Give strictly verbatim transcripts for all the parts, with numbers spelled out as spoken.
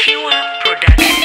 Tiwa Production.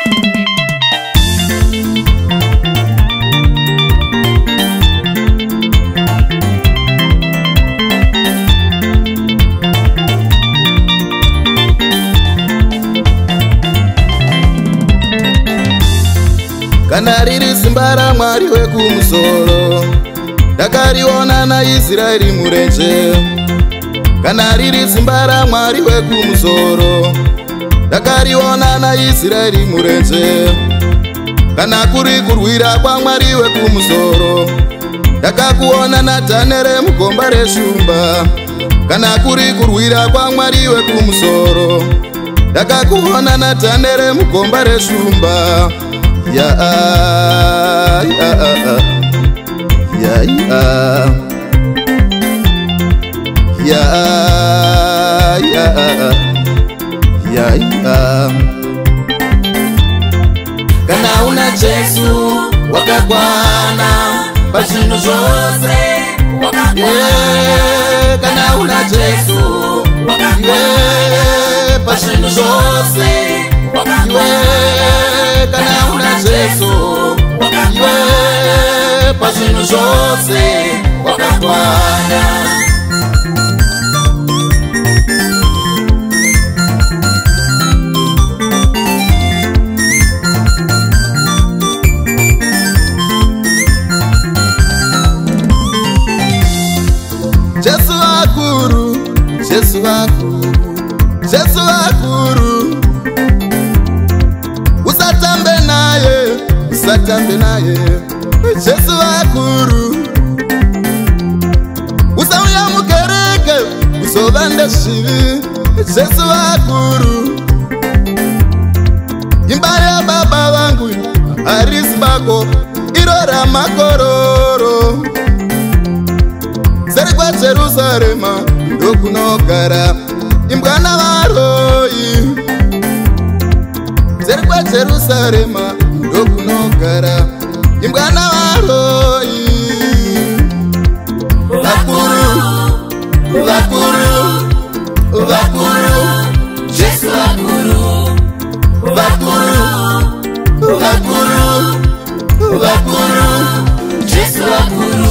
Kana riri simba raMwari wekumusoro, ndakariona naIsraeri murenje. Kana riri simba raMwari wekumusoro, ndakariona naIsraeri murenje. Kana kuri kurwira kwaMwari wekumusoro, ndakakuona naDhanieri mugomba reshumba. Kana kuri kurwira kwaMwari wekumusoro, ndakakuona naDhanieri mugomba reshumba. Ya ya ya ya ya ya ya. Kana una Jesu wakakwana pazvinhu zvose wakakwana. Kana una Jesu wakakwana pazvinhu zvose wakakwana. Kana una Jesu iwe pazvinhu zvose wakakwana. Jesu akuru, Jesu akuru, Jesu akuru. Usatambe naye, usatambe naye, Jesu akuru. Usauya mukereke, usovande shivi, Jesu akuru. Imba ya baba vangu, harisi bako, irora makororo. Seri kwa Jerusalema, ndokunogara, imbwana varoi. Seri kwa Jerusalema, ndokunogara, imbwana varoi. Vakuru, vakuru, vakuru, Jesu vakuru. Vakuru, vakuru, vakuru, Jesu vakuru.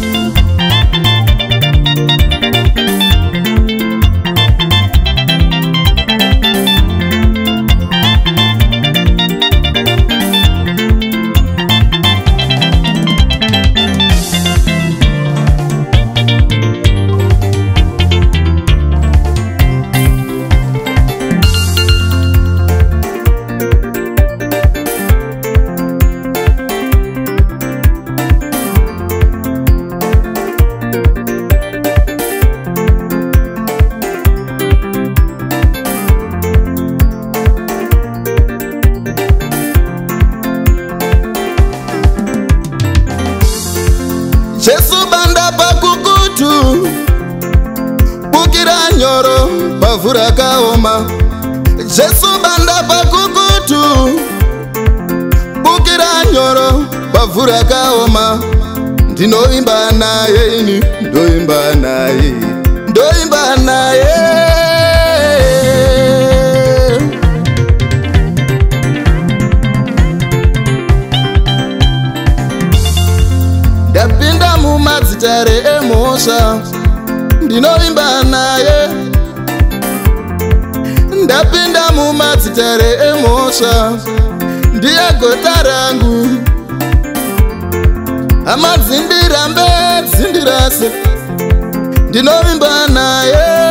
Jesu banda pakukutu, bukira nyoro pavura kaoma. Jesu banda pakukutu, bukira nyoro pavura kaoma. Ndinoimba naye ini, ndoimba naye, ndoimba naye. Ndapinda mumadzitare emhosva, ndinoimba naye. Ndapinda mumadzitare emhosva, ndiye gota rangu. Hama dzindirambe dzindirase, ndinoimba naye.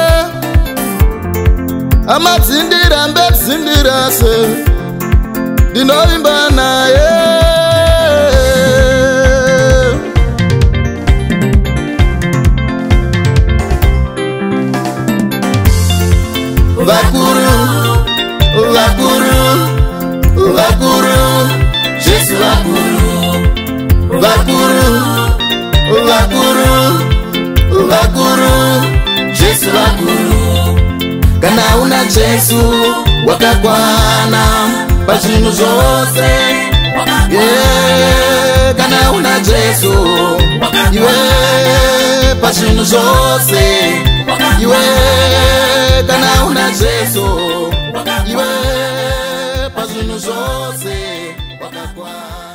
Hama dzindirambe dzindirase, ndinoimba naye. Vakuru, vakuru, vakuru, Jesu vakuru. Vakuru, vakuru, vakuru, Jesu vakuru. Kana una Jesu wakakwana pazvinhu zvose. Yeah, kana una Jesu iwe pazvinhu zvose. Iwe kana una Jesu iwe kwa